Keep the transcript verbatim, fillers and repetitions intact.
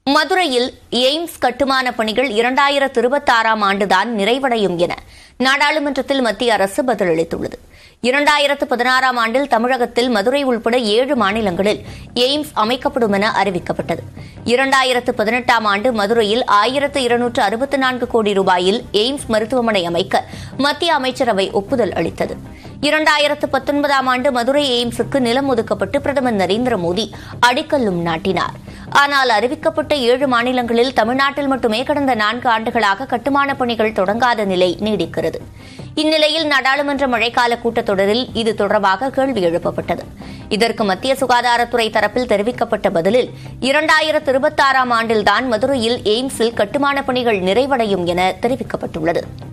மதுரையில் எய்ம்ஸ் கட்டுமான பணிகள் இரண்டாயிரத்து இருபத்தாறாம் ஆண்டுதான் நிறைவடையும் என நாடாளுமன்றத்தில் மத்திய அரசு பதிலளித்துள்ளது. இரண்டாயிரத்து பதினாறாம் ஆண்டில் தமிழகத்தில் மதுரை உள்பட ஏழு மாநிலங்களில் எய்ம்ஸ் அமைக்கப்படும் என அறிவிக்கப்பட்டது. இரண்டாயிரத்து பதினெட்டாம் ஆண்டு மதுரையில் ஆயிரத்து இருநூற்று அறுபத்தி நான்கு கோடி ரூபாயில் எய்ம்ஸ் மருத்துவமனை அமைக்க மத்திய அமைச்சரவை ஒப்புதல் அளித்தது. இரண்டாயிரத்து பத்தொன்பதாம் ஆண்டு மதுரை எய்ம்ஸுக்கு நிலம் ஒதுக்கப்பட்டு பிரதமர் நரேந்திர மோடி அடிக்கல்லும் நாட்டினார். ஆனால் அறிவிக்கப்பட்ட ஏழு மாநிலங்களில் தமிழ்நாட்டில் மட்டுமே கடந்த நான்கு ஆண்டுகளாக கட்டுமானப் பணிகள் தொடங்காத நிலை நீடிக்கிறது. இந்நிலையில் நாடாளுமன்ற மழைக்கால கூட்டத்தொடரில் இது தொடர்பாக கேள்வி எழுப்பப்பட்டது. இதற்கு மத்திய சுகாதாரத்துறை தரப்பில் தெரிவிக்கப்பட்ட பதிலில் இரண்டாயிரத்து இருபத்தாறாம் ஆண்டில்தான் மதுரையில் எய்ம்ஸில் கட்டுமானப் பணிகள் நிறைவடையும் என தெரிவிக்கப்பட்டுள்ளது.